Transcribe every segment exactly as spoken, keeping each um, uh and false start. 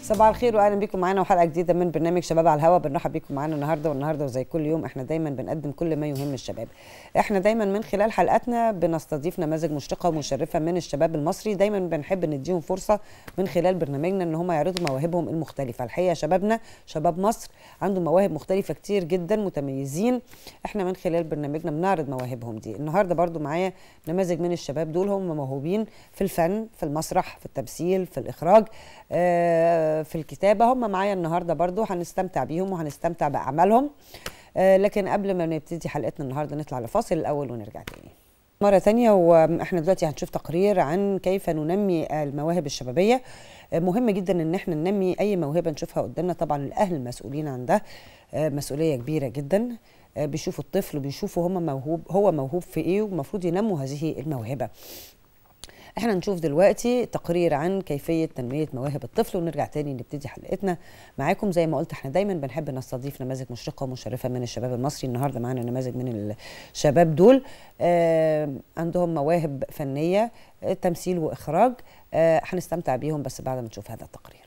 صباح الخير واهلا بيكم معانا وحلقه جديده من برنامج شباب على الهوا. بنرحب بيكم معانا النهارده والنهارده وزي كل يوم احنا دايما بنقدم كل ما يهم الشباب. احنا دايما من خلال حلقاتنا بنستضيف نماذج مشرقه ومشرفه من الشباب المصري، دايما بنحب نديهم فرصه من خلال برنامجنا ان هم يعرضوا مواهبهم المختلفه. الحقيقه شبابنا شباب مصر عندهم مواهب مختلفه كتير جدا متميزين، احنا من خلال برنامجنا بنعرض مواهبهم دي. النهارده برضو معايا نماذج من الشباب دول هم موهوبين في الفن، في المسرح، في التمثيل، في الاخراج، آه في الكتابة. هم معايا النهاردة برضو هنستمتع بيهم وهنستمتع بأعمالهم. آه لكن قبل ما نبتدي حلقتنا النهاردة نطلع لفاصل الأول ونرجع تاني مرة تانية. وإحنا دلوقتي هنشوف تقرير عن كيف ننمي المواهب الشبابية. آه مهم جدا إن إحنا ننمي أي موهبة نشوفها قدامنا. طبعا الأهل المسؤولين عن ده آه مسؤولية كبيرة جدا. آه بيشوفوا الطفل وبيشوفوا هم موهوب هو موهوب في إيه ومفروض ينموا هذه الموهبة. احنا نشوف دلوقتي تقرير عن كيفية تنمية مواهب الطفل ونرجع تاني نبتدي حلقتنا معاكم. زي ما قلت احنا دايما بنحب نستضيف نماذج مشرقة ومشرفة من الشباب المصري. النهاردة معانا نماذج من الشباب دول آه عندهم مواهب فنية، آه تمثيل وإخراج. آه هنستمتع بيهم بس بعد ما نشوف هذا التقرير.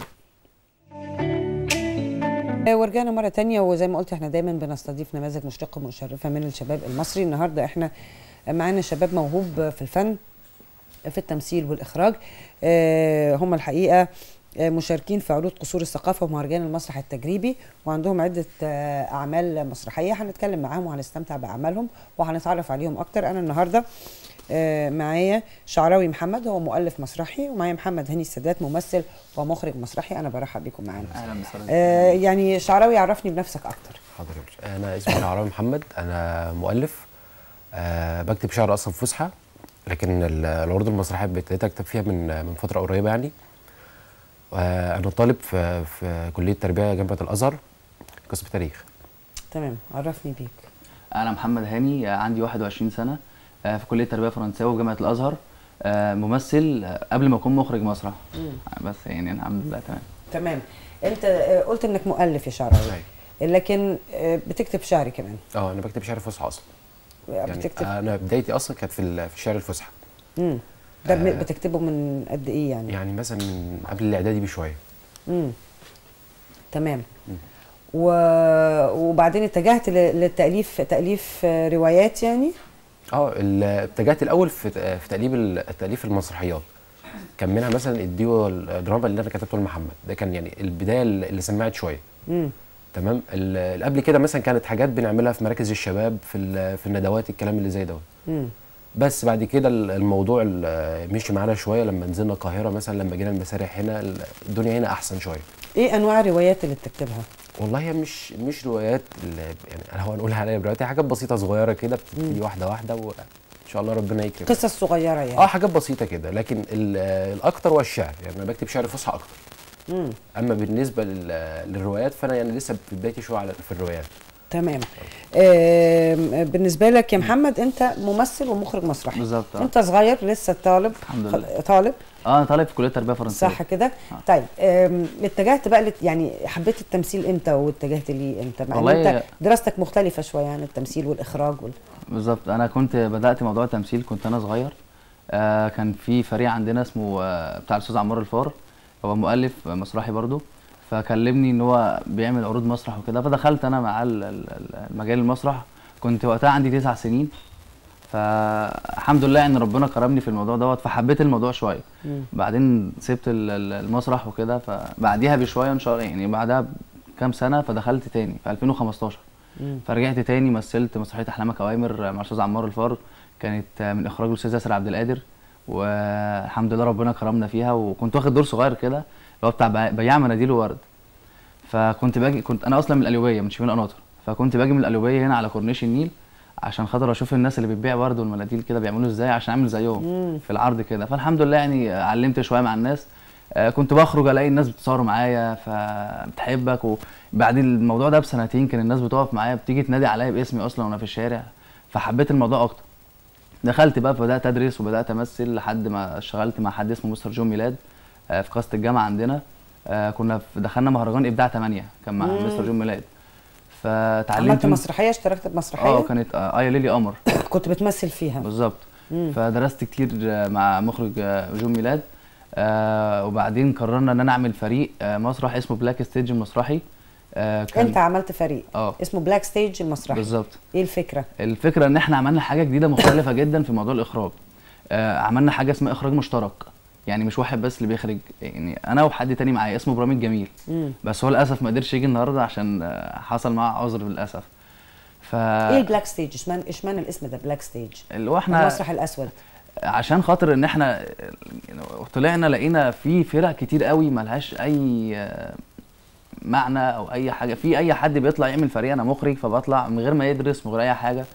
آه ورجعنا مرة تانية وزي ما قلت احنا دايما بنستضيف نماذج مشرقة ومشرفة من الشباب المصري. النهاردة احنا معانا شباب موهوب في الفن، في التمثيل والإخراج. آه هم الحقيقة آه مشاركين في عروض قصور الثقافة ومهرجان المسرح التجريبي، وعندهم عدة آه أعمال مسرحية. هنتكلم معاهم وهنستمتع بأعمالهم وهنتعرف عليهم أكتر. أنا النهاردة آه معايا شعراوي محمد، هو مؤلف مسرحي، ومعايا محمد هاني السادات ممثل ومخرج مسرحي. أنا برحب بكم معانا. أهلا وسهلا. آه يعني شعراوي عرفني بنفسك أكتر. حاضر يا باشا. أنا اسمي شعراوي محمد، أنا مؤلف، آه بكتب شعر أصلا فصحى، لكن العروض المسرحيه ابتديت اكتب فيها من من فتره قريبه يعني. انا طالب في في كليه تربيه جامعه الازهر، قسم تاريخ. تمام، عرفني بيك. انا محمد هاني، عندي واحد وعشرين سنه، في كليه تربيه فرنساوي وجامعه الازهر، ممثل قبل ما اكون مخرج مسرح. مم. بس يعني الحمد لله تمام. تمام. انت قلت انك مؤلف يا شعراوي، لكن بتكتب شعر كمان؟ اه انا بكتب شعر فصحى اصلا. يعني بتكتب؟ انا بدايتي اصلا كانت في في الشعر الفصحى. امم ده آه بتكتبه من قد ايه يعني؟ يعني مثلا من قبل الاعدادي بشويه. امم تمام. مم. و... وبعدين اتجهت للتاليف، تاليف روايات يعني؟ اه اتجهت الاول في في تاليف التاليف المسرحيات. كان منها مثلا الديو الدراما اللي انا كتبته لمحمد، ده كان يعني البدايه اللي سمعت شويه. امم تمام. اللي قبل كده مثلا كانت حاجات بنعملها في مراكز الشباب، في في الندوات، الكلام اللي زي دوت. بس بعد كده الموضوع مشي معانا شويه لما نزلنا القاهره، مثلا لما جينا المسارح هنا الدنيا هنا احسن شويه. ايه انواع الروايات اللي بتكتبها؟ والله هي مش مش روايات يعني هو نقول عليها روايات، حاجات بسيطه صغيره كده بتبتدي واحده واحده وان شاء الله ربنا يكرم. قصص صغيره يعني؟ اه حاجات بسيطه كده، لكن الاكتر هو الشعر. يعني انا بكتب شعر فصحى اكتر. مم. اما بالنسبه للروايات فانا يعني لسه في بدايتي شويه على في الروايات. تمام. آه بالنسبه لك يا محمد، انت ممثل ومخرج مسرحي. بالظبط. انت صغير لسه طالب. الحمد لله. طالب؟ اه انا طالب في كليه تربيه فرنساوي. صح كده؟ آه. طيب آه اتجهت بقى لت يعني حبيت التمثيل امتى واتجهت ليه امتى؟ مع ان انت دراستك مختلفه شويه عن التمثيل والاخراج وال... بالظبط. انا كنت بدات موضوع التمثيل كنت انا صغير. آه كان في فريق عندنا اسمه آه بتاع الاستاذ عمار الفار، هو مؤلف مسرحي برضو، فكلمني ان هو بيعمل عروض مسرح وكده، فدخلت انا مع المجال المسرح. كنت وقتها عندي تسع سنين، فالحمد لله ان ربنا كرمني في الموضوع دوت، فحبيت الموضوع شويه. مم. بعدين سبت المسرح وكده، فبعديها بشويه ان شاء الله يعني بعدها بكام سنه فدخلت تاني في ألفين وخمستاشر. مم. فرجعت تاني مثلت مسرحيه احلامك اوامر مع الاستاذ عمار الفار، كانت من اخراج الاستاذ ياسر عبد القادر، والحمد لله ربنا كرمنا فيها. وكنت واخد دور صغير كده اللي هو بتاع بياع مناديل وورد. فكنت باجي، كنت انا اصلا من القليوبيه من شمال قناطر، فكنت باجي من القليوبيه هنا على كورنيش النيل عشان خاطر اشوف الناس اللي بتبيع ورد والمناديل كده بيعملوا ازاي عشان اعمل زيهم. مم. في العرض كده. فالحمد لله يعني علمت شويه مع الناس. آه كنت بخرج الاقي الناس بتصور معايا فبتحبك. وبعد الموضوع ده بسنتين كان الناس بتقف معايا بتيجي تنادي عليا باسمي اصلا وانا في الشارع، فحبيت الموضوع اكتر. دخلت بقى فبدات ادرس وبدات امثل لحد ما اشتغلت مع حد اسمه مستر جون ميلاد آه في قصه الجامعه عندنا. آه كنا دخلنا مهرجان ابداع ثمانية كان مع مم. مستر جون ميلاد. فتعلمت. عملت مسرحيه؟ اشتركت بمسرحيه؟ اه كانت اه يا ليلي قمر. كنت بتمثل فيها؟ بالظبط. فدرست كتير مع مخرج جون ميلاد. آه وبعدين قررنا ان انا اعمل فريق آه مسرح اسمه بلاك ستيج المسرحي. آه كان انت عملت فريق اه اسمه بلاك ستيج المسرحي بالظبط. ايه الفكره؟ الفكره ان احنا عملنا حاجه جديده مختلفه جدا في موضوع الاخراج. آه عملنا حاجه اسمها اخراج مشترك، يعني مش واحد بس اللي بيخرج، يعني انا وحد تاني معايا اسمه ابراهيم الجميل. مم. بس هو للاسف ما قدرش يجي النهارده عشان آه حصل معاه عذر للاسف. ف ايه البلاك ستيج؟ اشمعنى اشمعنى الاسم ده بلاك ستيج؟ اللي هو احنا المسرح الاسود. عشان خاطر ان احنا طلعنا لقينا في فرق كتير قوي ملهاش اي معنى او اي حاجه، في اي حد بيطلع يعمل فريق، انا مخرج فبطلع من غير ما يدرس من غير اي حاجه،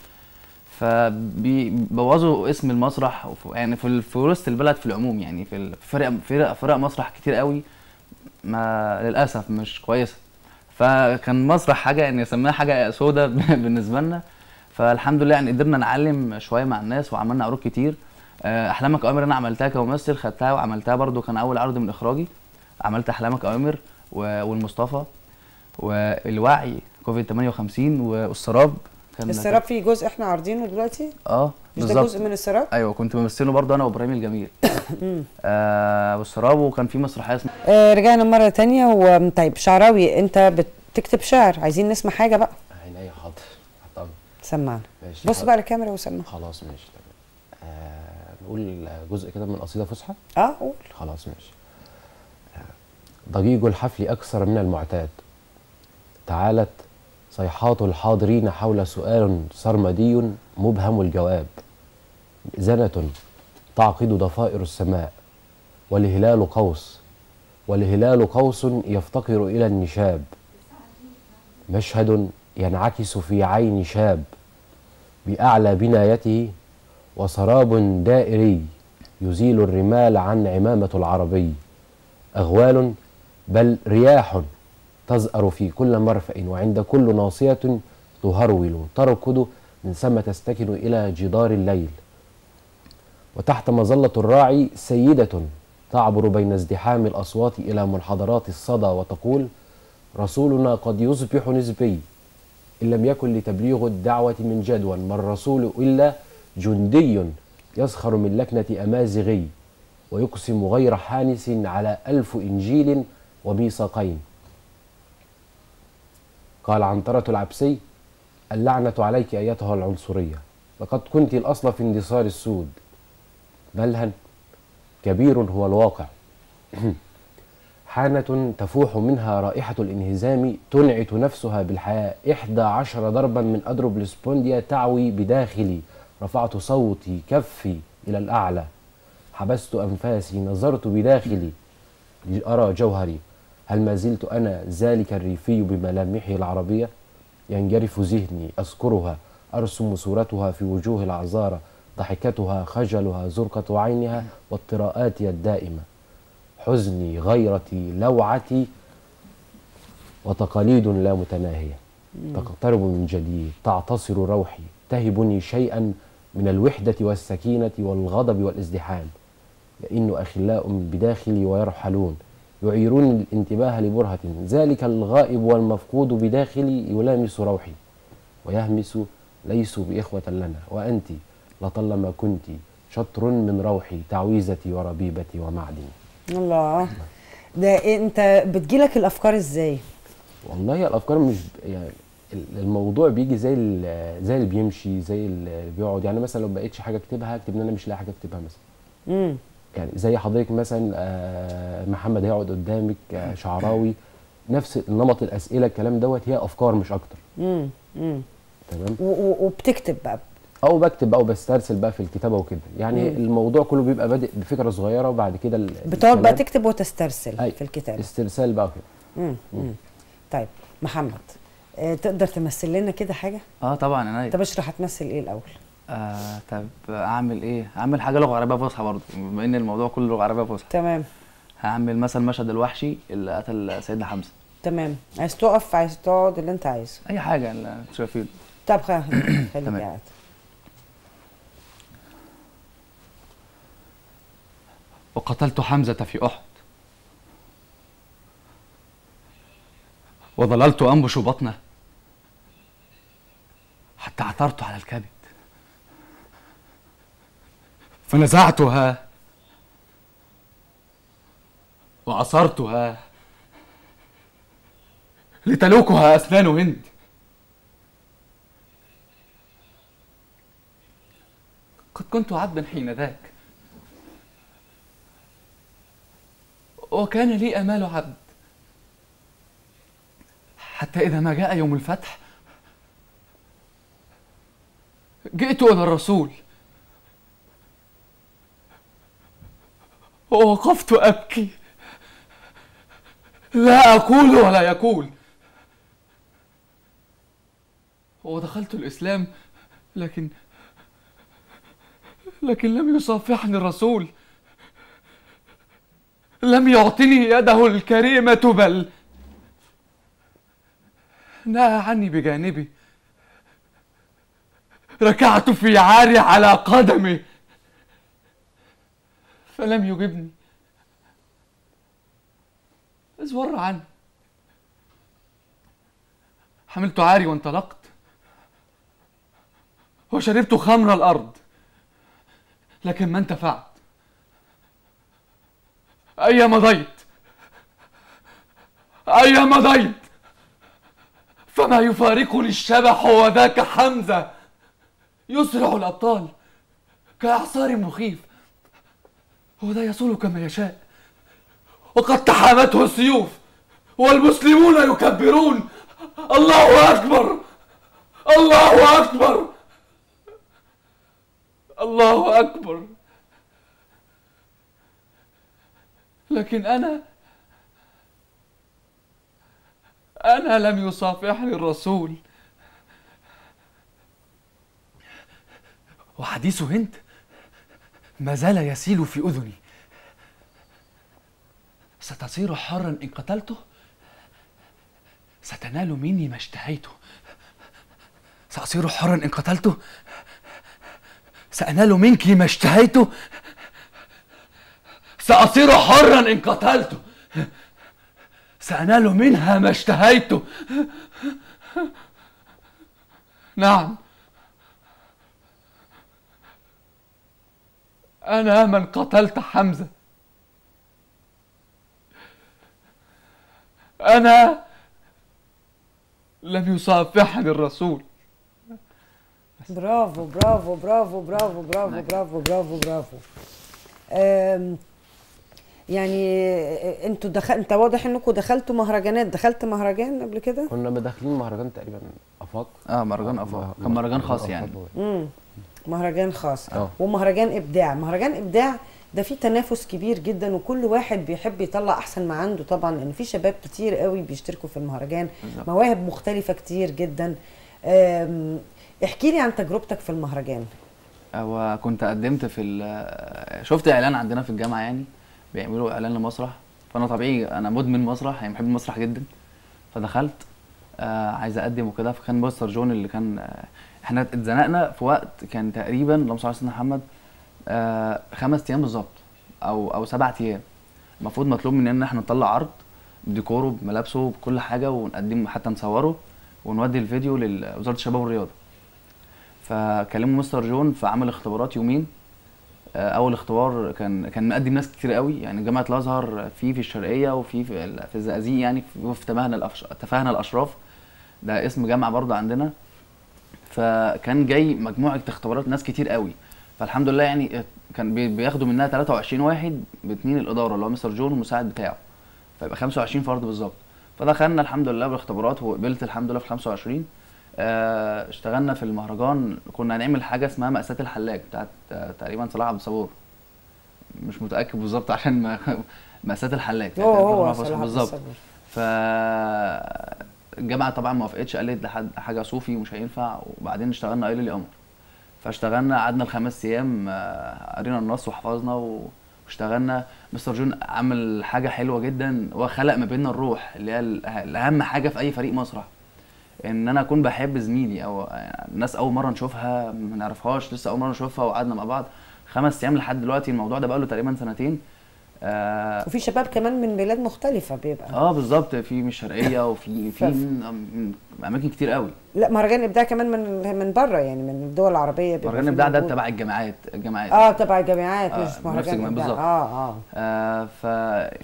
فبيبوظوا اسم المسرح وف- يعني في في وسط البلد في العموم، يعني في ال- فرق فرق فرق مسرح كتير قوي ما للاسف مش كويسه. فكان مسرح حاجه يعني سماها حاجه سودة بالنسبه لنا. فالحمد لله يعني قدرنا نعلم شويه مع الناس وعملنا عروض كتير. آه، احلامك اوامر انا عملتها كممثل، خدتها وعملتها برضو، كان اول عرض من اخراجي. عملت احلامك اوامر و- والمصطفى والوعي كوفيد ثمانية وخمسين والسراب. كان السراب فيه جزء احنا عارضينه دلوقتي؟ اه مش ده بالظبط. جزء من السراب؟ ايوه كنت بمثله برضو انا وابراهيم الجميل. آه والسراب، وكان في مسرحيه اسمها آه رجعنا مره تانية. وطيب شعراوي انت بتكتب شعر، عايزين نسمع حاجه بقى. عينيا حاضر. حاضر. سمعنا. ماشي. بص بقى للكاميرا وسمع. خلاص ماشي تمام. آه نقول جزء كده من قصيده فصحى. اه قول. خلاص ماشي. ضجيج الحفل أكثر من المعتاد، تعالت صيحات الحاضرين حول سؤال سرمدي مبهم الجواب، مئذنة تعقد ضفائر السماء، والهلال قوس، والهلال قوس يفتقر إلى النشاب، مشهد ينعكس في عين شاب بأعلى بنايته، وسراب دائري يزيل الرمال عن عمامة العربي، أغوال بل رياح تزأر في كل مرفأ، وعند كل ناصية تهرول تركض من ثم تستكن إلى جدار الليل، وتحت مظلة الراعي سيدة تعبر بين ازدحام الأصوات إلى منحدرات الصدى وتقول: رسولنا قد يصبح نسبي إن لم يكن لتبليغ الدعوة من جدوى، ما الرسول إلا جندي يسخر من لكنة أمازغي، ويقسم غير حانس على ألف إنجيل وميثاقين. قال عنترة العبسي: اللعنة عليك أيتها العنصرية، لقد كنت الأصل في اندثار السود، ملهى كبير هو الواقع، حانة تفوح منها رائحة الانهزام تنعت نفسها بالحياة، إحدى عشر ضربا من أضرب السبونديا تعوي بداخلي، رفعت صوتي كفي إلى الأعلى، حبست أنفاسي، نظرت بداخلي لأرى جوهري، هل ما زلت أنا ذلك الريفي بملامحه العربية؟ ينجرف ذهني أذكرها، أرسم صورتها في وجوه العذارى، ضحكتها، خجلها، زرقة عينها، واطراءاتي الدائمة، حزني، غيرتي، لوعتي، وتقاليد لا متناهية تقترب من جديد، تعتصر روحي، تهبني شيئا من الوحدة والسكينة والغضب والازدحام، لأن أخلاء بداخلي ويرحلون يعيرون الانتباه لبرهة، ذلك الغائب والمفقود بداخلي يلامس روحي ويهمس، ليسوا بإخوة لنا، وأنت لطالما كنت شطر من روحي، تعويذتي وربيبتي ومعدني. الله، ده انت بتجيلك الافكار ازاي؟ والله الافكار مش يعني الموضوع بيجي زي زي اللي بيمشي، زي اللي بيقعد، يعني مثلا لو بقيتش حاجه اكتبها اكتب ان انا مش لاقي حاجه اكتبها مثلا. امم يعني زي حضرتك مثلا محمد هيقعد قدامك، شعراوي نفس نمط الاسئله، الكلام دوت هي افكار مش اكتر. امم امم تمام. وبتكتب بقى او بكتب بقى وبسترسل بقى في الكتابه وكده، يعني مم. الموضوع كله بيبقى بادئ بفكره صغيره، وبعد كده بتقعد بقى تكتب وتسترسل أي. في الكتابه، استرسال بقى كده. امم طيب محمد، آه تقدر تمثل لنا كده حاجه؟ اه طبعا انا. طب اشرح هتمثل ايه الاول؟ آه طب اعمل ايه؟ اعمل حاجه لغه عربيه فصحى برضه، بما ان الموضوع كله لغه عربيه فصحى. تمام. هعمل مثلا مشهد الوحشي اللي قتل سيدنا حمزه. تمام. عايز تقف، عايز تقعد، اللي انت عايزه. اي حاجه اللي انتوا شايفينه. طب خليك خليك قاعد. وقتلت حمزه في احد، وظللت انبش بطنه حتى عثرت على الكبد، فنزعتها وعصرتها لتلوكها أسنان هند. قد كنت عبدا حين ذاك، وكان لي آمال عبد، حتى إذا ما جاء يوم الفتح جئت إلى الرسول ووقفت أبكي، لا أقول ولا يقول. ودخلت الإسلام، لكن لكن لم يصافحني الرسول، لم يعطني يده الكريمة، بل نأى عني بجانبي. ركعت في عاري على قدمي فلم يجبني، ازور عني. حملت عاري وانطلقت وشربت خمر الأرض، لكن ما انتفعت. أيا مضيت أيا مضيت فما يفارقني الشبح، وذاك حمزة يسرع الأبطال كإعصار مخيف، وذا يصول كما يشاء، وقد تحامته السيوف والمسلمون يكبرون. الله أكبر الله أكبر الله أكبر. لكن أنا أنا لم يصافحني الرسول. وحديث هند ما زال يسيل في أذني. ستصير حرا إن قتلته، ستنال مني ما اشتهيته. سأصير حرا إن قتلته، سأنال منك ما اشتهيته. سأصير حرا إن قتلته، سأنال منها ما اشتهيته. نعم، أنا من قتلت حمزة. أنا لم يصافحني الرسول. برافو برافو برافو برافو برافو برافو برافو برافو. أم يعني انتوا دخل انت واضح انكم دخلتوا مهرجانات. دخلت مهرجان قبل كده؟ كنا داخلين مهرجان تقريبا افاق. اه مهرجان افاق، كان مهرجان خاص يعني. امم مهرجان خاص. اه ومهرجان ابداع. مهرجان ابداع ده فيه تنافس كبير جدا، وكل واحد بيحب يطلع احسن ما عنده طبعا، لان في شباب كتير قوي بيشتركوا في المهرجان، مواهب مختلفه كتير جدا. احكي لي عن تجربتك في المهرجان. هو كنت قدمت في شفت اعلان عندنا في الجامعه، يعني بيعملوا اعلان لمسرح، فانا طبيعي انا مدمن مسرح، يعني بحب المسرح جدا، فدخلت آه عايز اقدم وكده. فكان مستر جون اللي كان آه احنا اتزنقنا في وقت كان تقريبا اللهم صل على سيدنا محمد آه خمس ايام بالظبط او او سبع ايام. المفروض مطلوب مننا ان احنا نطلع عرض بديكوره بملابسه بكل حاجه، ونقدم حتى نصوره ونودي الفيديو لوزاره الشباب والرياضه. فكلموا مستر جون فعمل اختبارات يومين. اول اختبار كان كان مقدم ناس كتير قوي، يعني جامعه الازهر في في الشرقيه وفي في, في الزقازيق، يعني في, في تفاهنا الأفش... تفاهنا الاشراف، ده اسم جامعه برضه عندنا. فكان جاي مجموعه اختبارات ناس كتير قوي، فالحمد لله يعني كان بياخدوا منها تلاتة وعشرين واحد باثنين الاداره اللي هو مستر جون والمساعد بتاعه، فيبقى خمسة وعشرين فرد بالظبط. فدخلنا الحمد لله بالاختبارات وقبلت الحمد لله في خمسة وعشرين. آه اشتغلنا في المهرجان. كنا هنعمل حاجه اسمها مأساة الحلاج بتاعت آه تقريبا صلاح عبد الصبور، مش متاكد بالظبط عشان ما مأساة الحلاج هو هو صلاح بالظبط. ف الجامعه طبعا ما وافقتش، قالت ده حاجه صوفي ومش هينفع. وبعدين اشتغلنا قايل لي امر، فاشتغلنا قعدنا الخمس ايام قرينا النص وحفظنا واشتغلنا. مستر جون عمل حاجه حلوه جدا وخلق ما بيننا الروح اللي هي الاهم حاجه في اي فريق مسرح، ان انا اكون بحب زميلي او الناس اول مره نشوفها ما نعرفهاش لسه اول مره نشوفها، وقعدنا مع بعض خمس ايام لحد دلوقتي. الموضوع ده بقى له تقريبا سنتين. آه وفي شباب كمان من بلاد مختلفه بيبقى اه بالظبط، في من الشرقيه وفي في من اماكن كتير قوي. لا مهرجان ابداع كمان من من بره، يعني من الدول العربيه بيبقى. مهرجان ابداع ده تبع الجامعات الجامعات اه تبع الجامعات، مش آه مهرجان ابداع. بالظبط. اه اه, آه ف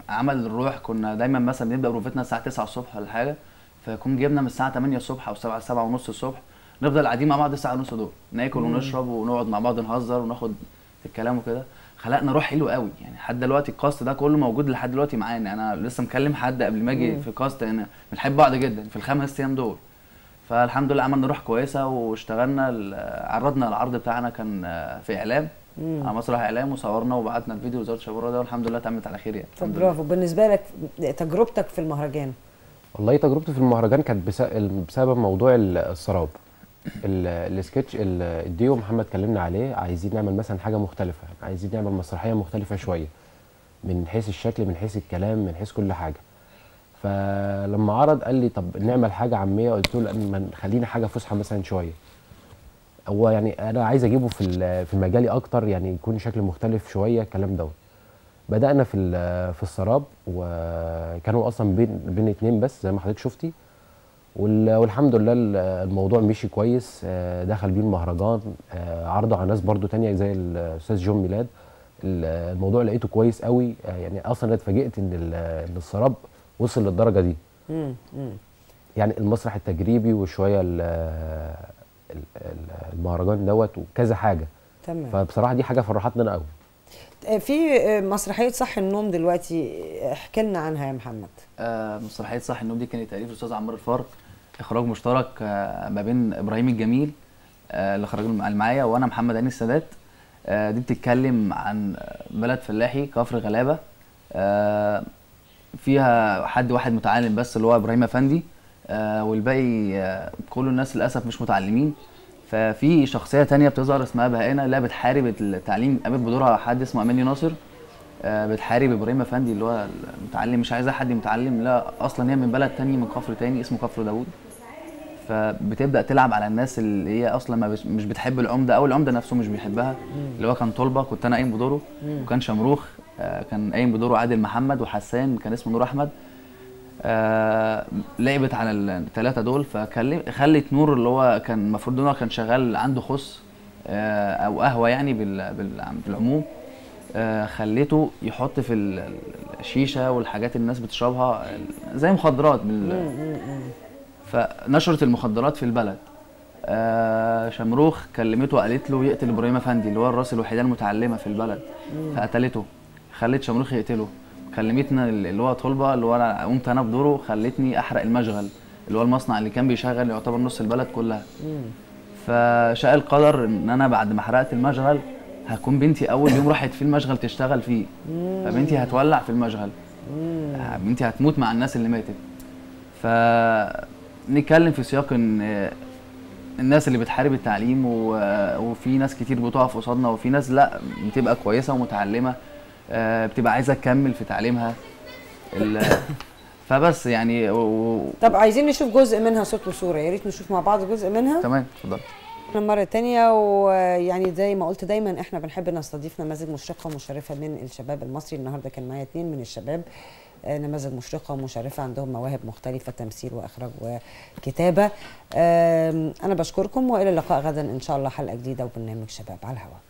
عمل الروح. كنا دايما مثلا بنبدا بروفتنا الساعه تسعة الصبح ولا حاجه، فيكون جبنا من الساعه تمانية الصبح او سبعة سبعة ونص الصبح، نفضل قاعدين مع بعض الساعه ونص دول، ناكل ونشرب ونقعد مع بعض نهزر وناخد في الكلام وكده. خلقنا روح حلو قوي يعني. لحد دلوقتي الكاست ده كله موجود لحد دلوقتي معانا. انا لسه مكلم حد قبل ما اجي في كاست، انا بنحب بعض جدا في الخمس ايام دول. فالحمد لله عملنا روح كويسه واشتغلنا، عرضنا العرض بتاعنا كان في اعلام مم. على مسرح اعلام، وصورنا وبعتنا الفيديو وزاره الشباب والرياضه، والحمد لله تمت على خير يعني. طب برافو. بالنسبه لك تجربتك في المهرجان؟ والله تجربتي في المهرجان كانت بسبب موضوع السراب. السكتش الديو محمد كلمنا عليه، عايزين نعمل مثلا حاجه مختلفه، عايزين نعمل مسرحيه مختلفه شويه من حيث الشكل، من حيث الكلام، من حيث كل حاجه. فلما عرض قال لي طب نعمل حاجه عاميه، قلت له لا خلينا حاجه فصحى مثلا شويه. هو يعني انا عايز اجيبه في في مجالي اكتر، يعني يكون شكل مختلف شويه الكلام دوت. بدانا في في السراب، وكانوا اصلا بين بين اتنين بس زي ما حضرتك شفتي، والحمد لله الموضوع مشي كويس. دخل بيه المهرجان، عرضه على ناس برضو تانية زي الاستاذ جون ميلاد. الموضوع لقيته كويس قوي يعني. اصلا انا اتفاجئت ان ان السراب وصل للدرجه دي. يعني المسرح التجريبي وشويه المهرجان دوت وكذا حاجه. تمام. فبصراحه دي حاجه فرحتنا انا قوي. في مسرحيه صح النوم دلوقتي، احكي لنا عنها يا محمد. آه مسرحيه صح النوم دي كانت تاليف الاستاذ عمار الفار، اخراج مشترك آه ما بين ابراهيم الجميل آه اللي خرج معايا وانا محمد عين السادات. آه دي بتتكلم عن بلد فلاحي كفر غلابه، آه فيها حد واحد متعلم بس اللي هو ابراهيم افندي، آه والباقي آه كل الناس للاسف مش متعلمين. ففي شخصيه تانية بتظهر اسمها بهانه، لا بتحارب التعليم، قامت بدورها حد اسمه اماني ناصر، آه بتحارب ابراهيم افندي اللي هو المتعلم، مش عايزه حد متعلم، لا اصلا هي من بلد تاني من كفر تاني اسمه كفر داوود. فبتبدا تلعب على الناس اللي هي اصلا ما مش بتحب العمده او العمده نفسه مش بيحبها، اللي هو كان طلبه كنت انا قايم بدوره، وكان شمروخ آه كان قايم بدوره عادل محمد، وحسان كان اسمه نور احمد. آه لعبت على الثلاثه دول، فخلت نور اللي هو كان المفروض ان هو كان شغال عنده خص آه او قهوه يعني بالعموم، آه خليته يحط في الشيشه والحاجات اللي الناس بتشربها زي مخدرات فنشرت المخدرات في البلد. آه شمروخ كلمته وقالت له يقتل ابراهيم افندي اللي هو الراس الوحيده المتعلمه في البلد، فقتلته. خلت شمروخ يقتله. كلمتنا اللي هو طلبه اللي هو انا قمت انا بدوره، خلتني احرق المشغل اللي هو المصنع اللي كان بيشغل يعتبر نص البلد كلها. فشاء القدر ان انا بعد ما حرقت المشغل هكون بنتي اول يوم راحت في المشغل تشتغل فيه، فبنتي هتولع في المشغل، بنتي هتموت مع الناس اللي ماتت. فنتكلم في سياق ان الناس اللي بتحارب التعليم وفي ناس كتير بتقف قصادنا، وفي ناس لا بتبقى كويسه ومتعلمه بتبقى عايزه تكمل في تعليمها. فبس يعني و... طب عايزين نشوف جزء منها صوت وصوره، يا ريت نشوف مع بعض جزء منها. تمام اتفضل. مرة تانية، ويعني زي ما قلت دايما احنا بنحب نستضيف نماذج مشرقة ومشرفة من الشباب المصري. النهارده كان معايا اتنين من الشباب، نماذج مشرقة ومشرفة عندهم مواهب مختلفة، تمثيل واخراج وكتابة. انا بشكركم، والى اللقاء غدا ان شاء الله حلقة جديدة وبرنامج شباب على الهواء.